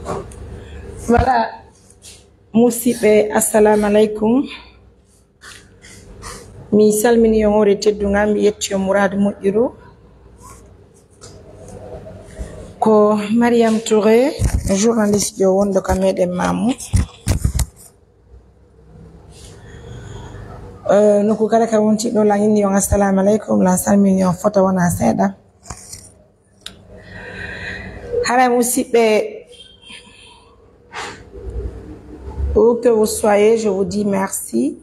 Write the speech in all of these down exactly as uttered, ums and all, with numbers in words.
Voilà. Musibe assalamu alaikum. Mi salmini yongore teddunga mi yetti murad moƴƴiro ko Mariam Touré journaliste jo wondo ka meɗen Mamou euh noko kala ka wonti ɗo la yindi yon assalamu alaikum la salmini yon foto wona seeɗa hara musiɓɓe. Où que vous soyez, je vous dis merci.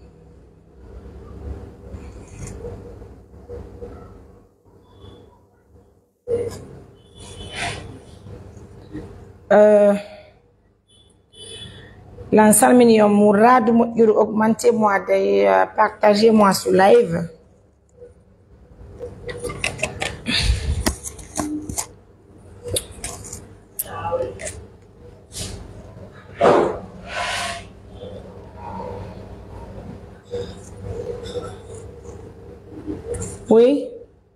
Euh, L'ensemble mignon Mourad, augmentez-moi, partagez-moi sur live. Oui.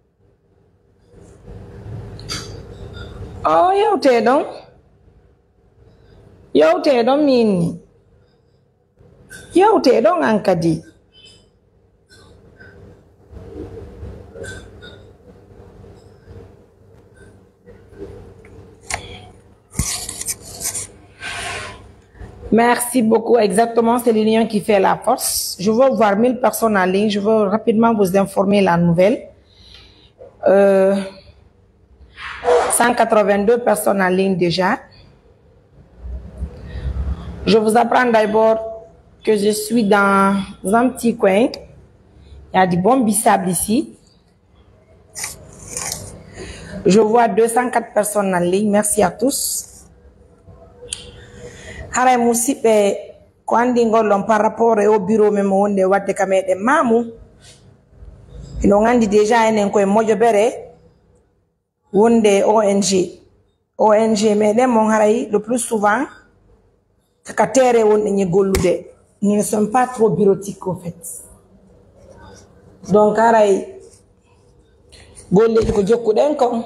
Oh, yo te don. Yo te don min. Yo te don ankadi. Merci beaucoup. Exactement, c'est l'union qui fait la force. Je veux voir mille personnes en ligne. Je veux rapidement vous informer la nouvelle. Euh, cent quatre-vingt-deux personnes en ligne déjà. Je vous apprends d'abord que je suis dans un petit coin. Il y a du bon bissap ici. Je vois deux cent quatre personnes en ligne. Merci à tous. Haray musibe ko andi ngollon par rapport au bureau même wonde wadde kamede Mamou ino ngandi déjà enen koy mojo bere wonde O N G O N G meden mon haray le plus souvent ka tere wonde ñi gollude nous ne sommes pas trop bureautique en fait donc haray golleji ko jokkuden ko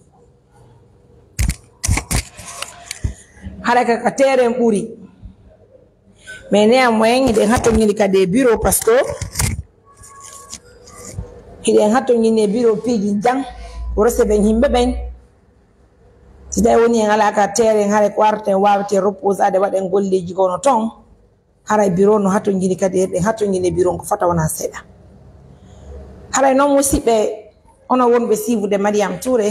haraka ka tere mburi mais néanmoins il est hatongini ka des bureaux parce que il est hatongini bureau piji jang receber himbe ben si day woni ngala ka tere ngare ko arte wawte reposade waden golleji gono ton haray bureau no hatongini ka de hatongini bureau ko fata wona seda haray no musibe ono wonbe sivude Mariam Touré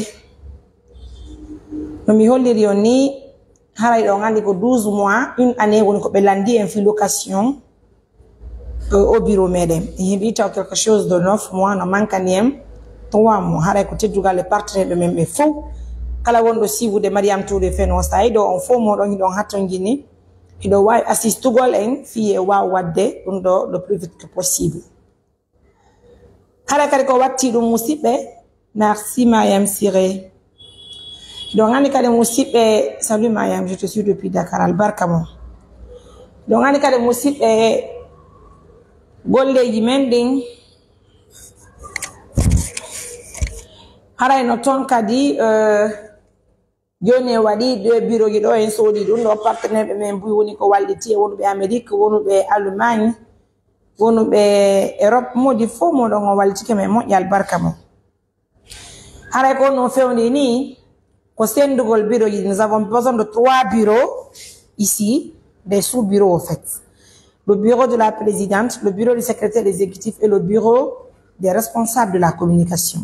no mi holliri yoni haray do ngandi ko douze mois une année woni ko be landi en fi location euh, au bureau medem yimbi taw quelque chose de neuf mois no mankaniem trois mois haray ko teddugal le partenaire be membe fo kala wondo sivude Mariam Touré feno saydo on fo mo don don hattongini hido way assistugol en fi e wa wadde dum do le plus vite que possible haray kadi ko watti dum musibe. Merci Mayam Siré. Donc, on a des salut Mayam, je te suis depuis Dakar, Albarkamo. Donc, on a des musiques, Golle Yimending, Haray Noton Kadi, Yone Wadi, deux bureaux qui ont soli, nos partenaires de même, Bouyoni Kowaliti, on be Amérique, on be Allemagne, on be Europe, Modi Fo, on Walti, mais mon Yalbarkamo. Haray ko non fait on est ni. Nous avons besoin de trois bureaux ici, des sous-bureaux en fait. Le bureau de la présidente, le bureau du secrétaire exécutif et le bureau des responsables de la communication.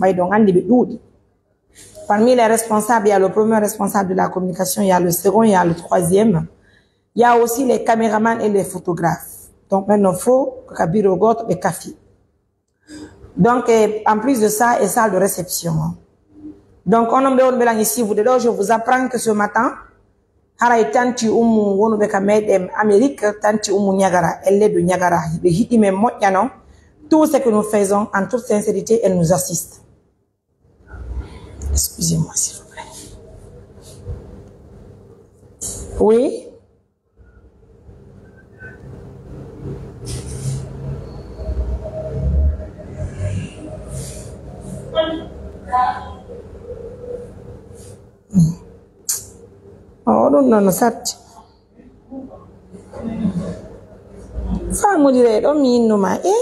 Parmi les responsables, il y a le premier responsable de la communication, il y a le second, il y a le troisième. Il y a aussi les caméramans et les photographes. Donc maintenant, il faut que le bureau gote et café. Donc, en plus de ça, il y a salle de réception. Donc, on a ici, vous je vous apprends que ce matin, Haray Tanti Umu, on a Amérique, Tanti Umu Niagara, elle est de Niagara. Tout ce que nous faisons, en toute sincérité, elle nous assiste. Excusez-moi, s'il vous plaît. Oui? Oh, ɗum noon satti famodire ɗo mi innuma e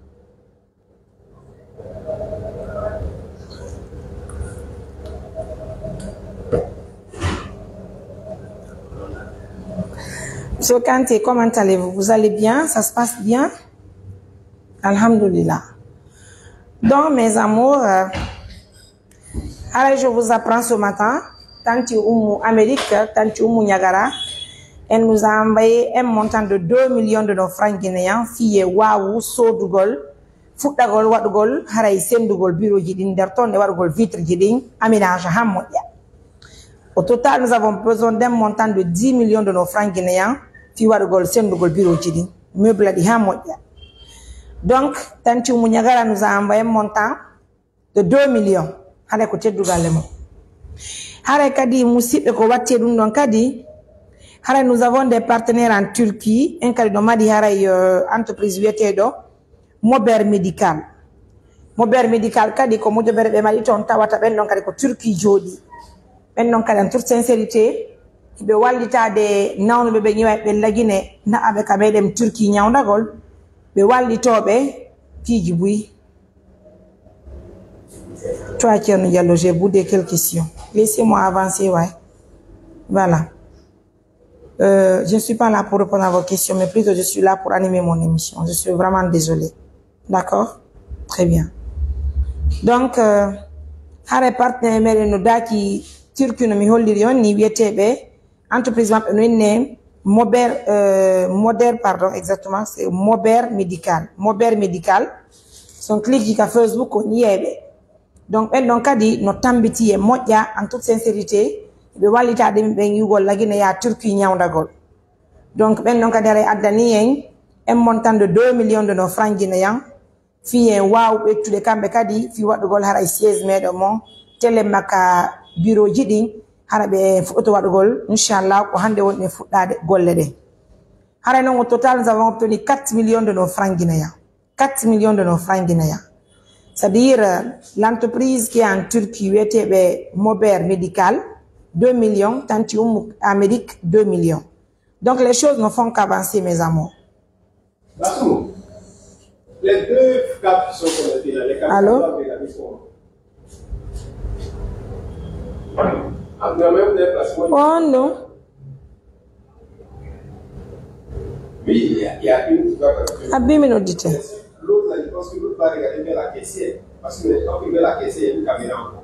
Monsieur Kanté, comment allez-vous? Vous allez bien? Ça se passe bien? Alhamdulillah. Donc, mes amours, euh, allez, je vous apprends ce matin, Tanti Oumou Amérique, Tanti Oumou Niagara, elle nous a envoyé un montant de deux millions de nos francs guinéens, fille Waouh, Sodugol, Foutagol, Wadugol, Haray Sendugol, Bureau Jidin, Derton, Wadugol, Vitre Jidin, Aménage Hamodia. Au total, nous avons besoin d'un montant de dix millions de nos francs guinéens, fille Wadugol, Sendugol, Bureau Jidin, meuble di Hamodia. Donc, Tanti Oumou Niagara nous a envoyé un montant de deux millions. Haray côté Dougalemo. Haray Kadi Moussip et Kowati Dundon Kadi. Haray, nous avons des partenaires en Turquie, un calidomadi Haray entreprise Vietedo, Mober Médical. Mober Médical Kadi, comme de Berbe Maliton, Tawata Ben non Kadi ko Turquie Jodi. Ben non Kadi en toute sincérité, be wallita de nawno be be nyiwa be lagine na abe kamedem Turquie nyaawdagol be wallitobe piji bui. Toi Thierno Diallo, j'ai boudé quelques questions. Laissez-moi avancer, ouais. Voilà. Euh, je ne suis pas là pour répondre à vos questions, mais plutôt je suis là pour animer mon émission. Je suis vraiment désolée. D'accord? Très bien. Donc, euh, Hare partenaire mere no daki Turquie no mi holliri on ni wietebe entreprise mabbe no inne Mober euh, Moder pardon exactement c'est Mober Médical. Mober Médical. Son clique à Facebook on yebe. Donc ben donc kadi no tambiti e modja en toute sincérité be walita de be yugol lagine ya Turquie nyaawdagol. Donc ben donc kadi ay addani en un montant de deux millions de nos francs guinéens fi en waaw be tude kambe kadi fi wadugol haray seize medo mon tele maka bureau jidin harabe foto wadugol inchallah ko hande wonne fuddade golle de. Haray non au total nous avons obtenu quatre millions de nos francs guinéens. quatre millions de nos francs guinéens. C'est-à-dire l'entreprise qui est en Turquie, U T B Mober Médical, deux millions, Tanti Oumou Amérique, deux millions. Donc les choses ne font qu'avancer, mes amours. Bassou, les deux caps sont connectés là, les caps Allô? sont regardés sur. Ah, vous avez même des placements. Oh non. Oui, il y a, il y a une qui va. Abîme nos dit. L'autre là, je pense que l'autre va regarder vers la caissière. Parce que quand il met la caissière, il y a une caméra encore.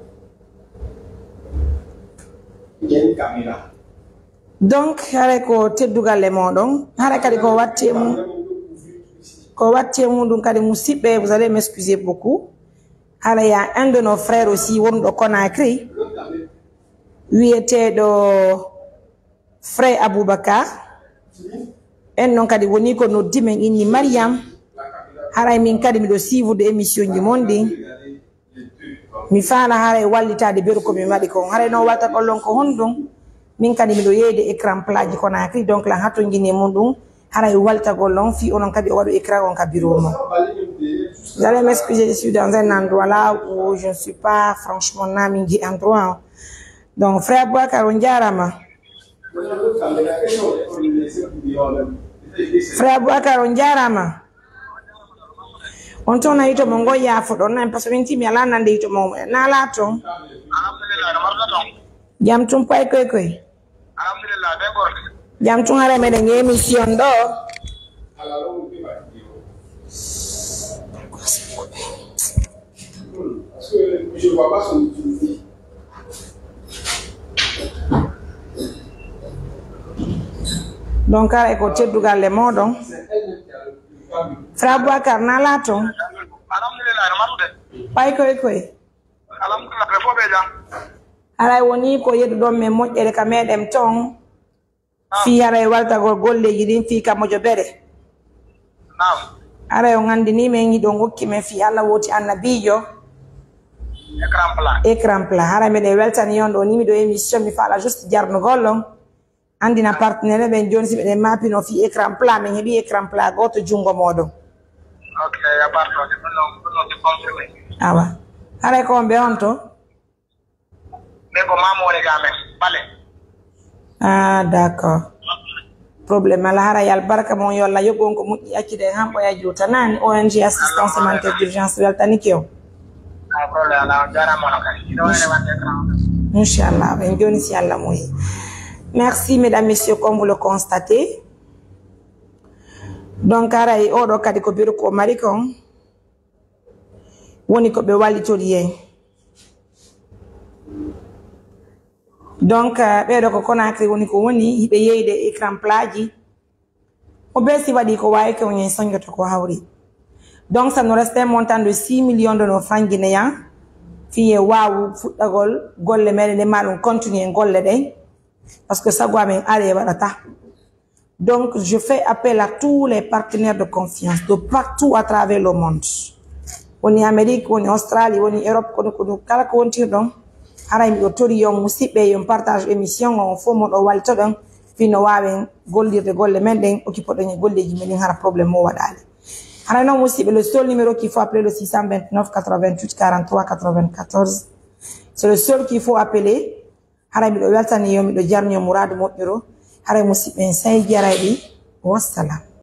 Il y a une caméra. Donc, hare ko teddugal le modon, hare kadi ko watte mu ko watte mu dum kadi musibbe, vous allez m'excuser beaucoup. Hare ya un de nos frères aussi wondo Conakry. Lui était do frère Aboubakar. En non kadi woni ko no dimen inni Mariam. Haray min kadi mi do suivre de émission ji mondi mi faala haray wallitade beru ko mi madi ko haray no walta kollon ko hondum min kadi mi do yeyde écran plaji Conakry donc la hatto ngini mudum haray walta gollon fi onon kadi o wadu écran on ka bureau mo. Vous allez m'excuser, je suis dans un endroit là où je ne suis pas franchement namingi endroit. Donc frère Bouakar on jarama. Frère Bouakar on jarama. On tourne à Ito Mongo ya for on parce que minti mi ala nande Ito Mongo na la ton alhamdulillah marga jam tum pay koy koy alhamdulillah be gor jam tum ara me de émission do je vois pas son utilité. Donc ara ko teddugal le modon Frère Bouakar na la ton alhamdulillah marga pay koy koy alhamdulillah be fo be jam aray woni ko yeddu do me mojjere ka medem ton fi aray walta go golleji din fi ka mojo bere naam aray o ngandini me ngi do ngokki me fi Allah woti annabijo écran plat écran plat hara me de weltani yondo ni mi do émission mi fala juste jarno gollon andina partenaire ben jonsi be mapino fi écran plat me hebi écran plat goto jungo modo ok ya parto non non ti confirmer awa hara ko be onto be ko mamo woni gamen bale Ah, d'accord. Problème ala hara yal baraka mon yolla yogon ko mujji accide hambo ya jota nani O N G assistance humanitaire d'urgence weltani kiyo. Ah, problème ala jara mo kay. Do wone wande kran. Inch'Allah, ben joni si Allah moyi. Merci mesdames messieurs comme vous le constatez. Donc aray odo kadi ko biru ko mari kon woni ko be wallitori en. Donc be do ko Conakry woni ko woni be yeyde écran plaji o be si wadi ko wayi ko nyen sanjoto ko hawri. Donc ça nous reste un montant de six millions de nos francs guinéens fiye wawu fuddagol golle mede de malum continuer golle den parce que ça goa men ale wadata. Donc je fais appel à tous les partenaires de confiance de partout à travers le monde. On est Amérique, on est Australie, on est Europe, on est kala ko wontir don haray mi tori yon musibbe yon partage émission on fo mon o walto don fino wawen goldirde golle men den occupo don golleji men hara problème mo wadali. Haray non musibbe le seul numéro qu'il faut appeler le six cent vingt-neuf quatre-vingt-huit quarante-trois quatre-vingt-quatorze. C'est le seul qu'il faut appeler. Haray mi do weltani yon mi do jarnyo mouradu modiro. Haray musibbe en say jaraydi wassalam.